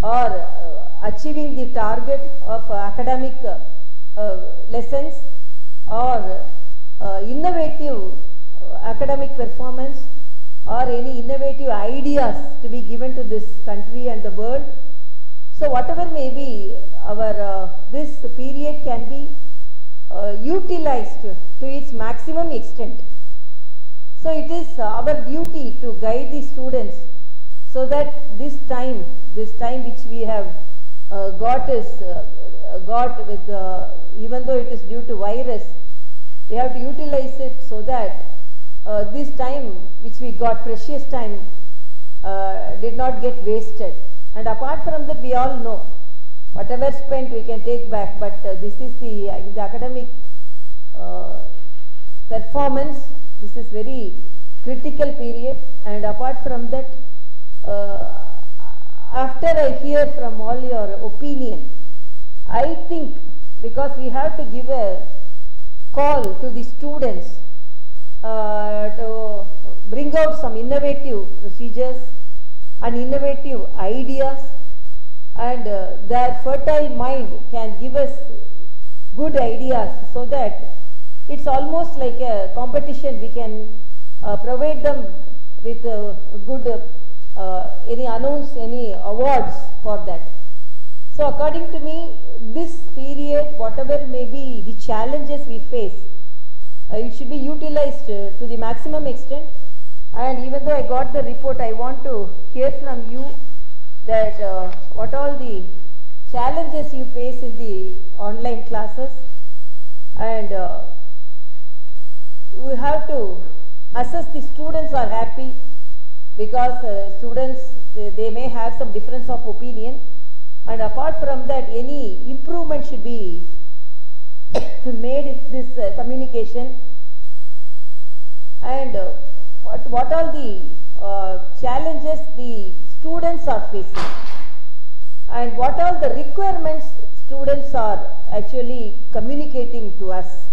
or achieving the target of academic lessons, or innovative academic performance, or any innovative ideas to be given to this country and the world. So whatever may be our this period can be utilized to its maximum extent. So it is our duty to guide the students so that this time which we have got with even though it is due to virus, we have to utilize it so that this time which we got, precious time, did not get wasted. And apart from that, we all know whatever spent we can take back, but this is the academic performance. This is very critical period. And apart from that, after I hear from all your opinion, I think because we have to give a call to the students to bring out some innovative procedures and innovative ideas, and their fertile mind can give us good ideas, so that it's almost like a competition. We can provide them with good any awards for that. So according to me, this period, whatever may be the challenges we face, it should be utilized to the maximum extent. And even though I got the report, I want to hear from you that what all the challenges you face in the online classes, and we have to assess the students are happy, because students they may have some difference of opinion, and apart from that, any improvement should be made in this communication. And what are the challenges the students are facing, and what are the requirements students are actually communicating to us.